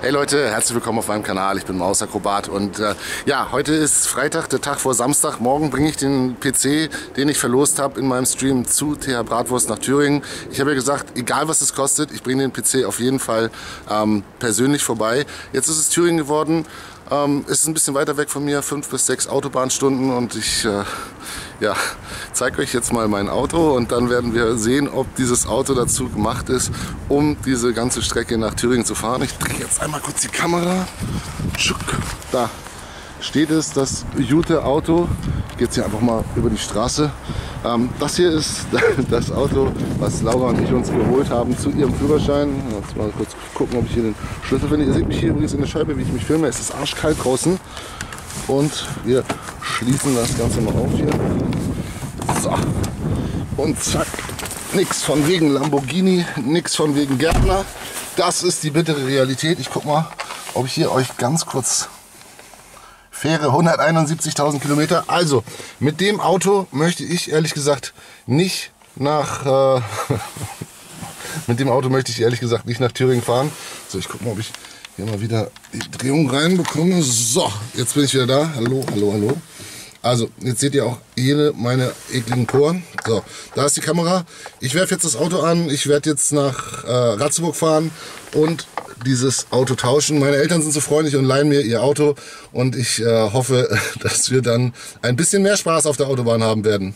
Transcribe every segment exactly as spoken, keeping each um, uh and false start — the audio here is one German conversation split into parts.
Hey Leute, herzlich willkommen auf meinem Kanal. Ich bin Mausakrobat und äh, ja, heute ist Freitag, der Tag vor Samstag. Morgen bringe ich den P C, den ich verlost habe in meinem Stream zu T H Bratwurst nach Thüringen. Ich habe ja gesagt, egal was es kostet, ich bringe den P C auf jeden Fall ähm, persönlich vorbei. Jetzt ist es Thüringen geworden. Ähm, ist ein bisschen weiter weg von mir, fünf bis sechs Autobahnstunden und ich äh, ja, zeige euch jetzt mal mein Auto und dann werden wir sehen, ob dieses Auto dazu gemacht ist, um diese ganze Strecke nach Thüringen zu fahren. Ich drehe jetzt einmal kurz die Kamera. Da steht es, das gute Auto. Geht hier einfach mal über die Straße. Ähm, das hier ist das Auto, was Laura und ich uns geholt haben zu ihrem Führerschein. Jetzt mal kurz gucken, ob ich hier den Schlüssel finde. Ihr seht mich hier übrigens in der Scheibe, wie ich mich filme. Es ist arschkalt draußen. Und wir schließen das Ganze mal auf hier. So. Und zack. Nix von wegen Lamborghini, nix von wegen Gärtner. Das ist die bittere Realität. Ich guck mal, ob ich hier euch ganz kurz... Fähre hunderteinundsiebzigtausend Kilometer. Also, mit dem Auto möchte ich ehrlich gesagt nicht nach... Äh, mit dem Auto möchte ich ehrlich gesagt nicht nach Thüringen fahren. So, ich gucke mal, ob ich hier mal wieder die Drehung reinbekomme. So, jetzt bin ich wieder da. Hallo, hallo, hallo. Also, jetzt seht ihr auch hier meine ekligen Poren. So, da ist die Kamera. Ich werfe jetzt das Auto an. Ich werde jetzt nach äh, Ratzeburg fahren und dieses Auto tauschen. Meine Eltern sind so freundlich und leihen mir ihr Auto. Und ich äh, hoffe, dass wir dann ein bisschen mehr Spaß auf der Autobahn haben werden.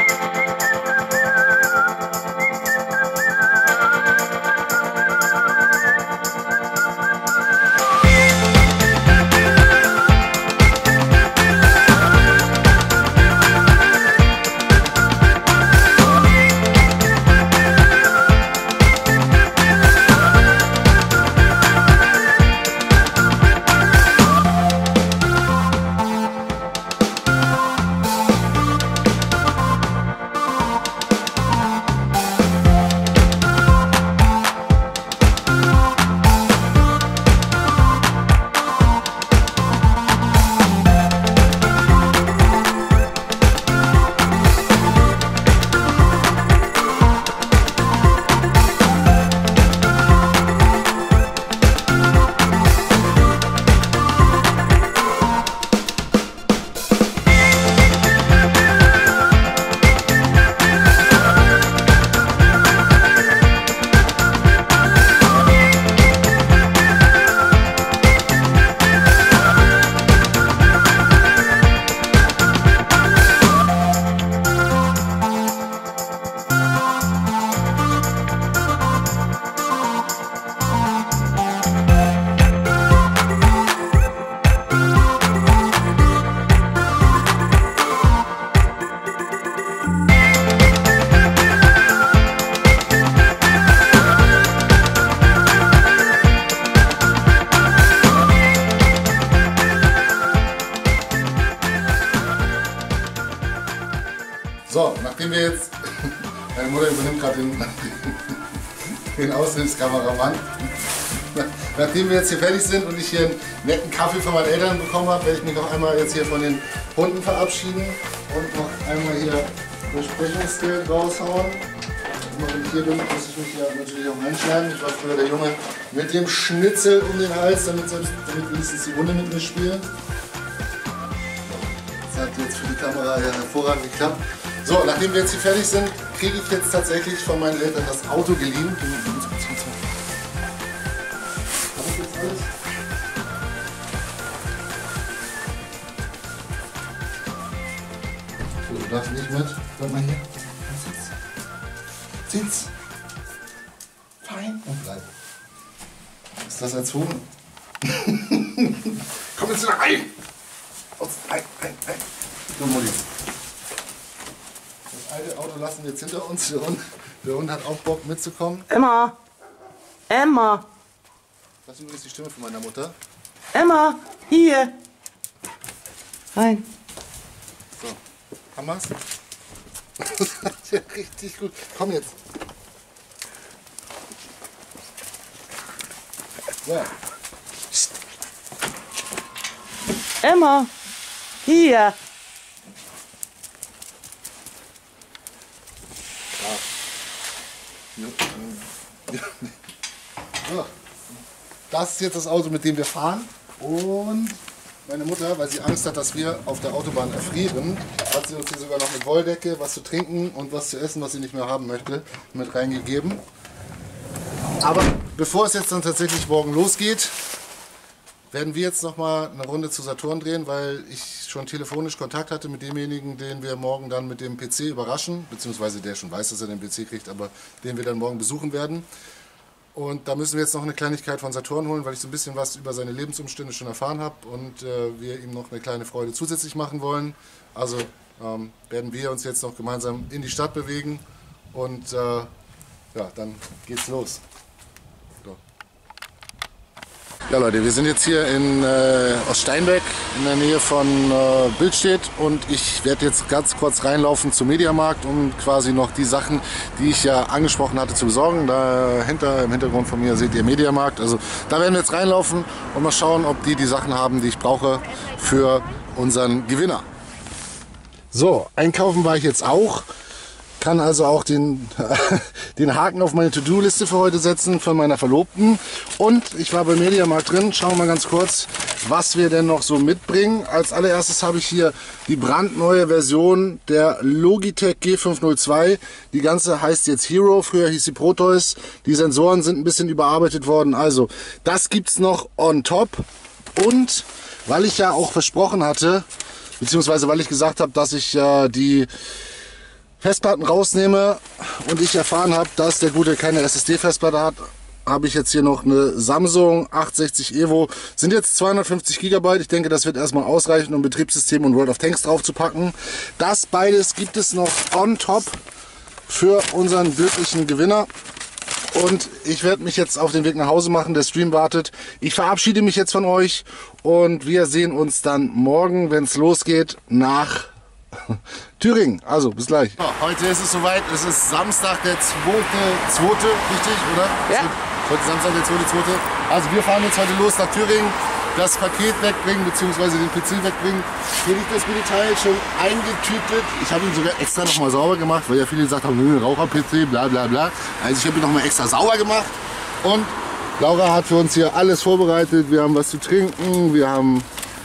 So, nachdem wir jetzt, meine Mutter übernimmt gerade den, den Aushilfskameramann, nachdem wir jetzt hier fertig sind und ich hier einen netten Kaffee von meinen Eltern bekommen habe, werde ich mich noch einmal jetzt hier von den Hunden verabschieden und noch einmal hier Besprechungsgeld raushauen. Immer wenn ich hier bin, muss ich mich ja natürlich auch einschneiden. Ich war früher der Junge mit dem Schnitzel um den Hals, damit, selbst, damit wenigstens die Hunde mit mir spielen. Das hat jetzt für die Kamera ja hervorragend geklappt. So, nachdem wir jetzt hier fertig sind, kriege ich jetzt tatsächlich von meinen Eltern das Auto geliehen. Habe ich jetzt alles? So, du darfst nicht mit. Bleib mal hier. Sitz. Sitz. Fein und bleib. Ist das erzogen? Komm jetzt rein! Aus, rein, rein, rein. So, Molly. Das alte Auto lassen wir jetzt hinter uns. Der Hund, der Hund hat auch Bock mitzukommen. Emma! Emma! Das ist übrigens die Stimme von meiner Mutter. Emma! Hier! Rein! So, haben wir's? Das ist ja richtig gut. Komm jetzt! So. Emma! Hier! So. das ist jetzt das Auto, mit dem wir fahren. Und meine Mutter, weil sie Angst hat, dass wir auf der Autobahn erfrieren, hat sie uns hier sogar noch eine Wolldecke, was zu trinken und was zu essen, was sie nicht mehr haben möchte, mit reingegeben. Aber bevor es jetzt dann tatsächlich morgen losgeht, werden wir jetzt noch mal eine Runde zu Saturn drehen, weil ich schon telefonisch Kontakt hatte mit demjenigen, den wir morgen dann mit dem P C überraschen, beziehungsweise der schon weiß, dass er den P C kriegt, aber den wir dann morgen besuchen werden. Und da müssen wir jetzt noch eine Kleinigkeit von Saturn holen, weil ich so ein bisschen was über seine Lebensumstände schon erfahren habe und äh, wir ihm noch eine kleine Freude zusätzlich machen wollen. Also ähm, werden wir uns jetzt noch gemeinsam in die Stadt bewegen und äh, ja, dann geht's los. So. Ja Leute, wir sind jetzt hier in äh, Oststeinbeck in der Nähe von äh, Billstedt und ich werde jetzt ganz kurz reinlaufen zum Mediamarkt, um quasi noch die Sachen, die ich ja angesprochen hatte, zu besorgen. Dahinter im Hintergrund von mir seht ihr Mediamarkt. Also da werden wir jetzt reinlaufen und mal schauen, ob die die Sachen haben, die ich brauche für unseren Gewinner. So, einkaufen war ich jetzt auch. Kann also auch den, den Haken auf meine To-Do-Liste für heute setzen von meiner Verlobten. Und ich war beim Mediamarkt drin. Schauen wir mal ganz kurz, was wir denn noch so mitbringen. Als allererstes habe ich hier die brandneue Version der Logitech G fünf null zwei. Die ganze heißt jetzt Hero, früher hieß sie Proteus. Die Sensoren sind ein bisschen überarbeitet worden. Also das gibt es noch on top. Und weil ich ja auch versprochen hatte, beziehungsweise weil ich gesagt habe, dass ich äh, die Festplatten rausnehme und ich erfahren habe, dass der Gute keine S S D-Festplatte hat, habe ich jetzt hier noch eine Samsung achthundertsechzig Evo. Sind jetzt zweihundertfünfzig Gigabyte. Ich denke, das wird erstmal ausreichen, um Betriebssystem und World of Tanks drauf zu packen. Das beides gibt es noch on top für unseren glücklichen Gewinner. Und ich werde mich jetzt auf den Weg nach Hause machen. Der Stream wartet. Ich verabschiede mich jetzt von euch und wir sehen uns dann morgen, wenn es losgeht, nach Thüringen. Also, bis gleich. Ja, heute ist es soweit. Es ist Samstag, der zweite, zweite, richtig, oder? Ja. Heute Samstag, der zweite, zweite. Also, wir fahren jetzt heute los nach Thüringen, das Paket wegbringen, beziehungsweise den P C wegbringen. Hier liegt das Teil schon eingetütet. Ich habe ihn sogar extra nochmal sauber gemacht, weil ja viele gesagt haben, Raucher-P C, bla bla bla. Also, ich habe ihn nochmal extra sauber gemacht. Und Laura hat für uns hier alles vorbereitet. Wir haben was zu trinken, wir haben,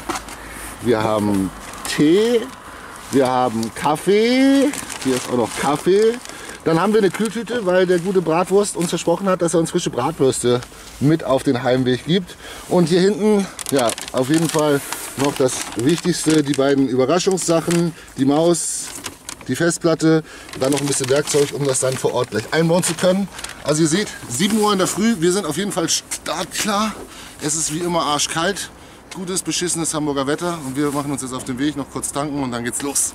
wir haben Tee. Wir haben Kaffee, hier ist auch noch Kaffee. Dann haben wir eine Kühltüte, weil der gute Bratwurst uns versprochen hat, dass er uns frische Bratwürste mit auf den Heimweg gibt. Und hier hinten, ja, auf jeden Fall noch das Wichtigste, die beiden Überraschungssachen, die Maus, die Festplatte, dann noch ein bisschen Werkzeug, um das dann vor Ort gleich einbauen zu können. Also ihr seht, sieben Uhr in der Früh, wir sind auf jeden Fall startklar. Es ist wie immer arschkalt. Gutes, beschissenes Hamburger Wetter und wir machen uns jetzt auf den Weg, noch kurz tanken und dann geht's los.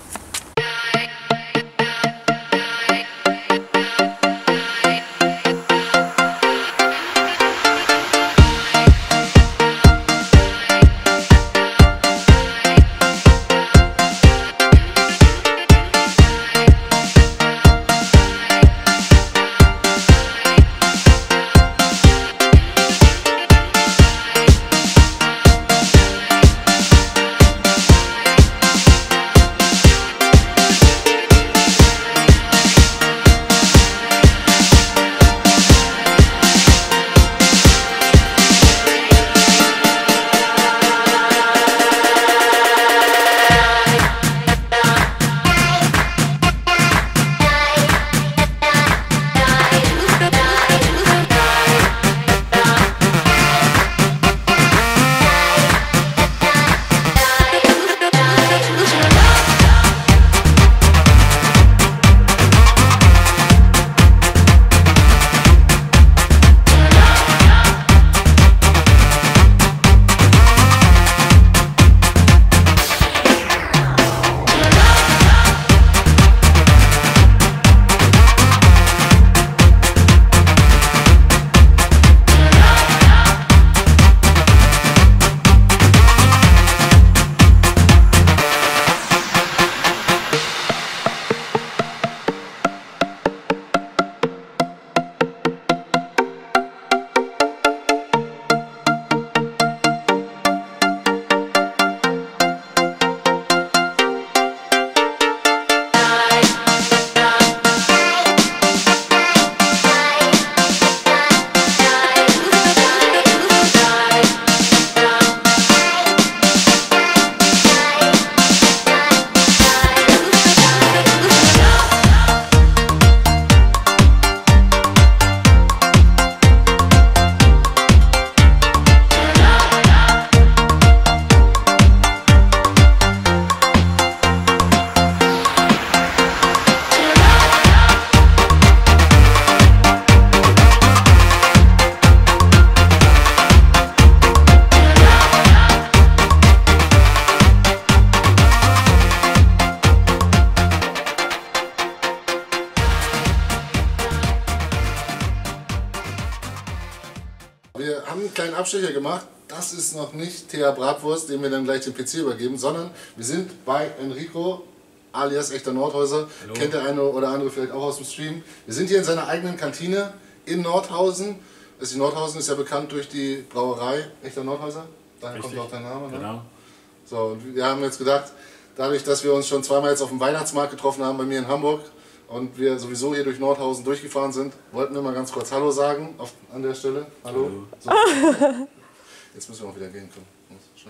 kleinen Abstecher gemacht. Das ist noch nicht T H Bratwurst, dem wir dann gleich den P C übergeben, sondern wir sind bei Enrico, alias Echter Nordhäuser. Hallo. Kennt der eine oder andere vielleicht auch aus dem Stream. Wir sind hier in seiner eigenen Kantine in Nordhausen. Das die Nordhausen ist ja bekannt durch die Brauerei Echter Nordhäuser. Daher kommt auch dein Name. Ne? Genau. So, und wir haben jetzt gedacht, dadurch, dass wir uns schon zweimal jetzt auf dem Weihnachtsmarkt getroffen haben bei mir in Hamburg und wir sowieso hier durch Nordhausen durchgefahren sind, wollten wir mal ganz kurz Hallo sagen auf, an der Stelle. Hallo. Hallo. So. Jetzt müssen wir auch wieder gehen können. Schnell.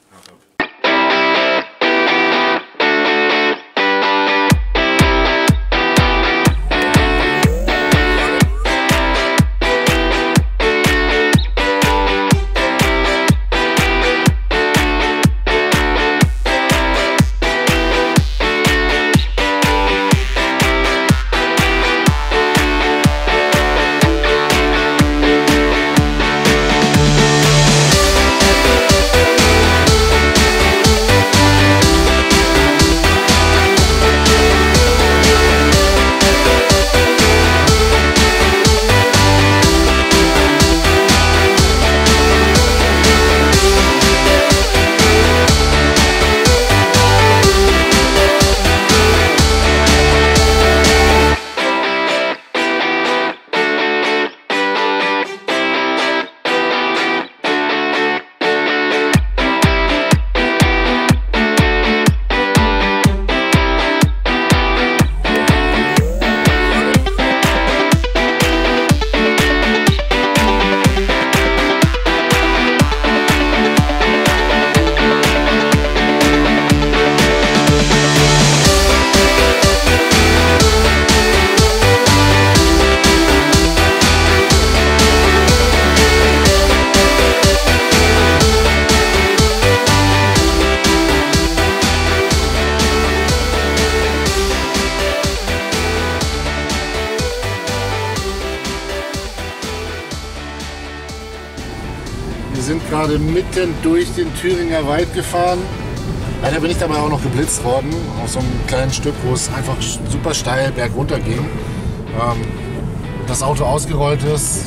Wir sind gerade mitten durch den Thüringer Wald gefahren. Leider bin ich dabei auch noch geblitzt worden, auf so einem kleinen Stück, wo es einfach super steil bergunter ging. Ähm, das Auto ausgerollt ist.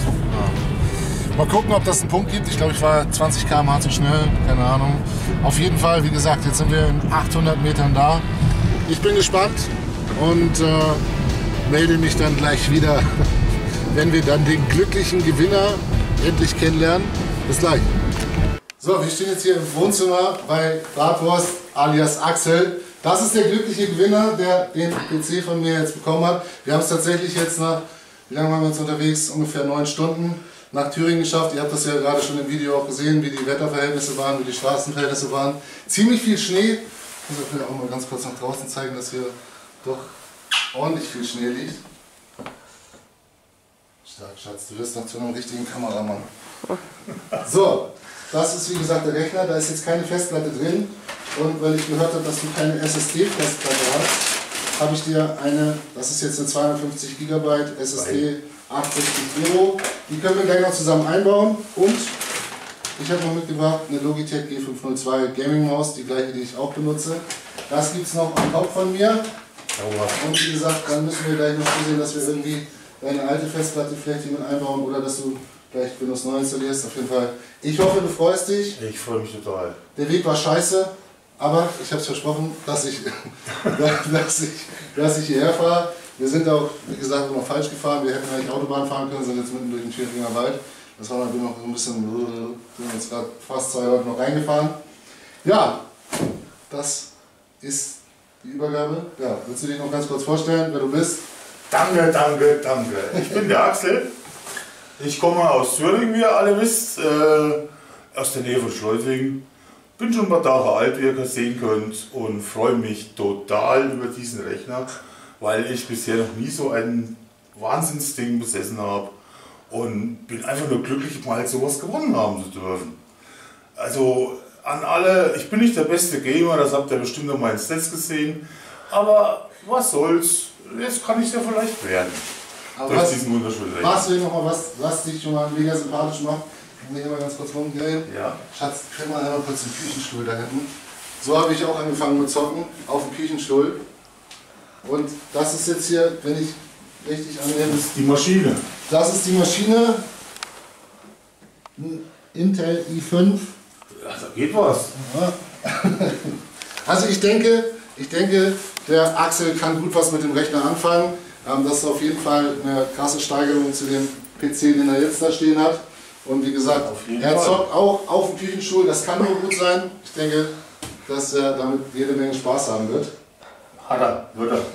Ja. Mal gucken, ob das einen Punkt gibt. Ich glaube, ich war zwanzig Kilometer pro Stunde zu schnell, keine Ahnung. Auf jeden Fall, wie gesagt, jetzt sind wir in achthundert Metern da. Ich bin gespannt und äh, melde mich dann gleich wieder, wenn wir dann den glücklichen Gewinner endlich kennenlernen. Bis gleich. So, wir stehen jetzt hier im Wohnzimmer bei Bratwurst alias Axel. Das ist der glückliche Gewinner, der den P C von mir jetzt bekommen hat. Wir haben es tatsächlich jetzt nach, wie lange waren wir jetzt unterwegs? Ungefähr neun Stunden nach Thüringen geschafft. Ihr habt das ja gerade schon im Video auch gesehen, wie die Wetterverhältnisse waren, wie die Straßenverhältnisse waren. Ziemlich viel Schnee. Ich muss euch auch mal ganz kurz nach draußen zeigen, dass hier doch ordentlich viel Schnee liegt. Stark, Schatz, du wirst noch zu einem richtigen Kameramann. So, das ist wie gesagt der Rechner, da ist jetzt keine Festplatte drin und weil ich gehört habe, dass du keine S S D-Festplatte hast, habe ich dir eine, das ist jetzt eine zweihundertfünfzig Gigabyte S S D, achtundsechzig Euro, die können wir gleich noch zusammen einbauen und ich habe noch mitgebracht eine Logitech G fünf null zwei Gaming Maus, die gleiche, die ich auch benutze. Das gibt es noch am Kopf von mir und wie gesagt, dann müssen wir gleich noch zusehen, dass wir irgendwie deine alte Festplatte vielleicht hier mit einbauen oder dass du gleich Windows neu installierst. Auf jeden Fall. Ich hoffe, du freust dich. Ich freue mich total. Der Weg war scheiße, aber ich habe es versprochen, dass ich, dass, ich, dass ich hierher fahre. Wir sind auch, wie gesagt, noch falsch gefahren. Wir hätten eigentlich Autobahn fahren können, sind jetzt mitten durch den Thüringer Wald. Das war natürlich noch so ein bisschen, wir sind jetzt gerade fast zwei Leute noch reingefahren. Ja, das ist die Übergabe. Ja, willst du dich noch ganz kurz vorstellen, wer du bist? Danke, danke, danke. Ich bin der Axel. Ich komme aus Thüringen, wie ihr alle wisst, äh, aus der Nähe von Schleusingen. Bin schon ein paar Tage alt, wie ihr sehen könnt, und freue mich total über diesen Rechner, weil ich bisher noch nie so ein Wahnsinnsding besessen habe und bin einfach nur glücklich, mal sowas gewonnen haben zu dürfen. Also an alle, ich bin nicht der beste Gamer, das habt ihr bestimmt an meinen Stats gesehen, aber was soll's, jetzt kann ich ja vielleicht werden. Aber durch was, diesen wunderschönen Rechner. Machst du hier nochmal was, was dich schon mal mega sympathisch macht? Ich muss hier mal ganz kurz rumgehen. Ja. Schatz, krieg mal einmal kurz den Küchenstuhl da hinten. So habe ich auch angefangen mit Zocken, auf dem Küchenstuhl. Und das ist jetzt hier, wenn ich richtig annehme. Das ist die Maschine. Das ist die Maschine. Intel i fünf. Ja, da geht was. Ja. Also ich denke, ich denke, der Axel kann gut was mit dem Rechner anfangen. Das ist auf jeden Fall eine krasse Steigerung zu dem P C, den er jetzt da stehen hat. Und wie gesagt, er Fall. zockt auch auf dem Küchenstuhl, das kann nur gut sein. Ich denke, dass er damit jede Menge Spaß haben wird. Hat er, wird er.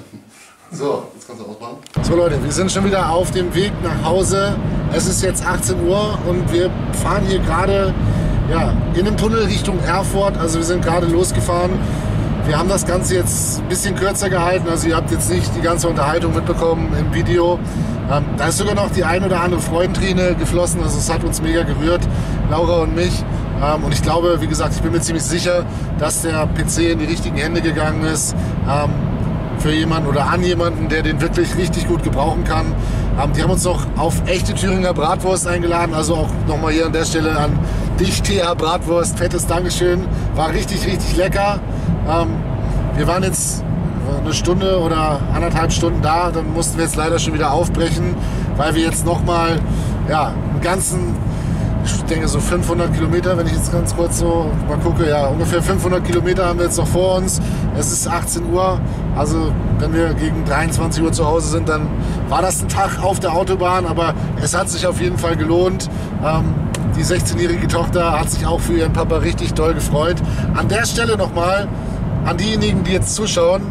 So, jetzt kannst du ausmachen. So Leute, wir sind schon wieder auf dem Weg nach Hause. Es ist jetzt achtzehn Uhr und wir fahren hier gerade ja, in den Tunnel Richtung Erfurt. Also wir sind gerade losgefahren. Wir haben das Ganze jetzt ein bisschen kürzer gehalten. Also ihr habt jetzt nicht die ganze Unterhaltung mitbekommen im Video. Ähm, da ist sogar noch die ein oder andere Freudenträne geflossen. Also es hat uns mega gerührt, Laura und mich. Ähm, und ich glaube, wie gesagt, ich bin mir ziemlich sicher, dass der P C in die richtigen Hände gegangen ist. Ähm, für jemanden oder an jemanden, der den wirklich richtig gut gebrauchen kann. Ähm, die haben uns noch auf echte Thüringer Bratwurst eingeladen. Also auch nochmal hier an der Stelle an dich, T H Bratwurst. Fettes Dankeschön. War richtig, richtig lecker. Ähm, wir waren jetzt eine Stunde oder anderthalb Stunden da. Dann mussten wir jetzt leider schon wieder aufbrechen, weil wir jetzt nochmal ja, einen ganzen, ich denke so fünfhundert Kilometer, wenn ich jetzt ganz kurz so mal gucke, ja, ungefähr fünfhundert Kilometer haben wir jetzt noch vor uns. Es ist achtzehn Uhr, also wenn wir gegen dreiundzwanzig Uhr zu Hause sind, dann war das ein Tag auf der Autobahn, aber es hat sich auf jeden Fall gelohnt. Ähm, die sechzehnjährige Tochter hat sich auch für ihren Papa richtig doll gefreut. An der Stelle nochmal an diejenigen, die jetzt zuschauen,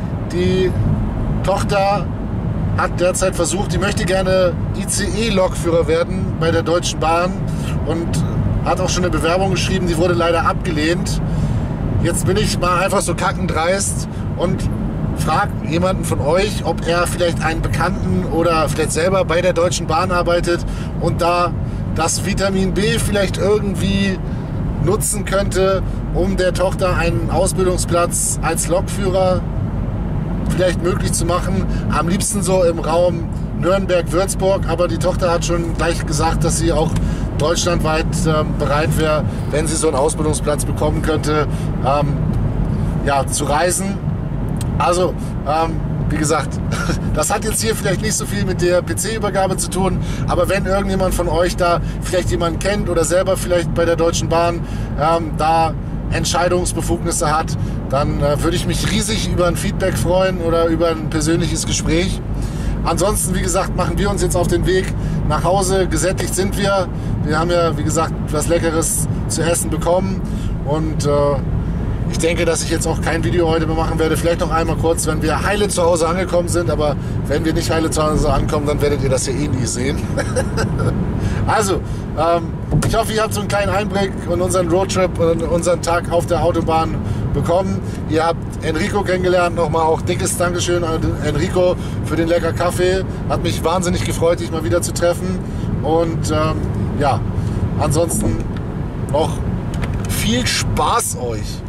die Tochter hat derzeit versucht, die möchte gerne I C E-Lokführer werden bei der Deutschen Bahn und hat auch schon eine Bewerbung geschrieben, die wurde leider abgelehnt. Jetzt bin ich mal einfach so kackendreist und frage jemanden von euch, ob er vielleicht einen Bekannten oder vielleicht selber bei der Deutschen Bahn arbeitet und da das Vitamin B vielleicht irgendwie nutzen könnte, um der Tochter einen Ausbildungsplatz als Lokführer vielleicht möglich zu machen. Am liebsten so im Raum Nürnberg-Würzburg, aber die Tochter hat schon gleich gesagt, dass sie auch deutschlandweit ähm, bereit wäre, wenn sie so einen Ausbildungsplatz bekommen könnte, ähm, ja, zu reisen. Also, ähm, wie gesagt, das hat jetzt hier vielleicht nicht so viel mit der P C-Übergabe zu tun, aber wenn irgendjemand von euch da vielleicht jemanden kennt oder selber vielleicht bei der Deutschen Bahn ähm, da Entscheidungsbefugnisse hat, dann äh, würde ich mich riesig über ein Feedback freuen oder über ein persönliches Gespräch. Ansonsten, wie gesagt, machen wir uns jetzt auf den Weg nach Hause. Gesättigt sind wir. Wir haben ja, wie gesagt, was Leckeres zu essen bekommen und äh, ich denke, dass ich jetzt auch kein Video heute mehr machen werde. Vielleicht noch einmal kurz, wenn wir heile zu Hause angekommen sind. Aber wenn wir nicht heile zu Hause ankommen, dann werdet ihr das ja eh nie sehen. Also, ähm, ich hoffe, ihr habt so einen kleinen Einblick in unseren Roadtrip und unseren Tag auf der Autobahn bekommen. Ihr habt Enrico kennengelernt. Nochmal auch dickes Dankeschön an Enrico für den lecker Kaffee. Hat mich wahnsinnig gefreut, dich mal wieder zu treffen. Und ähm, ja, ansonsten noch viel Spaß euch.